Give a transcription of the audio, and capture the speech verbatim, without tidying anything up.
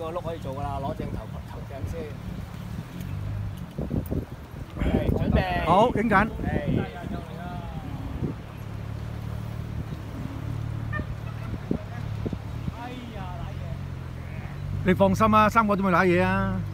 個碌可以做㗎啦，攞正頭頭頸先。係準備。 好，影緊。你放心啊，三個都冇揦嘢啊！